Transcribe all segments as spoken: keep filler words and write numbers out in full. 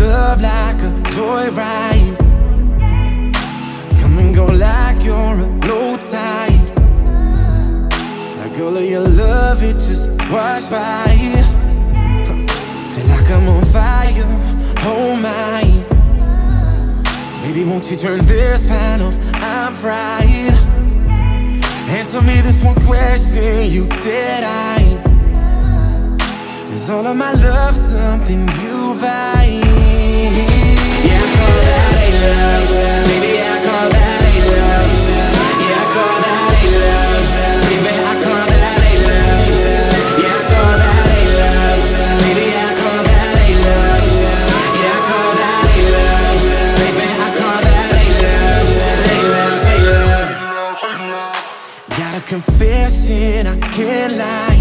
love like a joyride. Come and go like you're a low tide. Like all of your love, it just washed by. Feel like I'm on fire, oh my. Baby, won't you turn this fan off, I'm fried. Answer me this one question, you dead-eyed. Is all of my love something you vibe? Yeah, I call that a love. Baby, I call that a love. Yeah, I call that a love. Baby, I call that a love. Yeah, I call that a love. Baby, I call that a love. Yeah, I call that a love. Baby, I call that a love. A love, a love. Got a confession, I can't lie.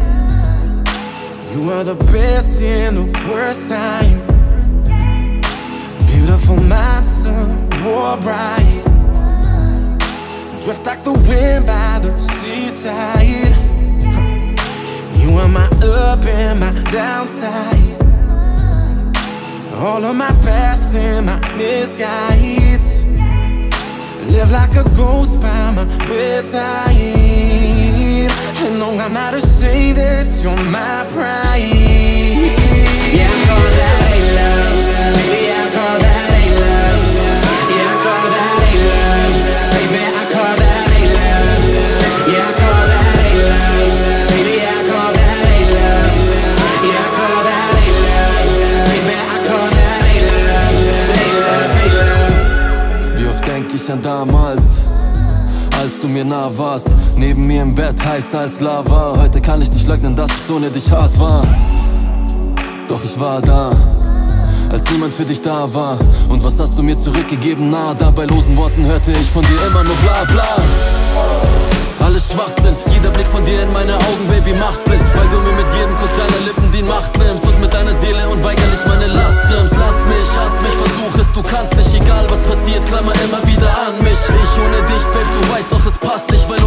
You are the best in the worst time. Beautiful mind, sun, war bright. Drift like the wind by the seaside. You are my up and my downside. All of my paths and my misguides. Live like a ghost by my bedside. And no, I'm not ashamed that you're my pride. Yeah, I call that a love. Baby, I call that a love. Yeah, I call that a love. Baby, I call that a love. Yeah, I call that a love. Baby, I call that a love. Yeah, I call that a love. Baby, I call that a love. A love, a love. Wie oft denk ich an damals, als du mir nah warst, neben mir im Bett, heiß als Lava. Heute kann ich nicht leugnen, dass es ohne dich hart war. Doch ich war da, als niemand für dich da war. Und was hast du mir zurückgegeben? Na, da bei losen Worten hörte ich von dir immer nur bla bla. Alles Schwachsinn, jeder Blick von dir in meine Augen, Baby, macht blind. Weil du mir mit jedem Kuss deiner Lippen die Macht nimmst und mit deiner Seele unweigerlich meine Last trimmst. Lass mich, hass mich, versuch es, du kannst nicht, egal was passiert, klammer immer wieder an mich. Ich ohne dich, Babe, du weißt doch, es passt nicht, weil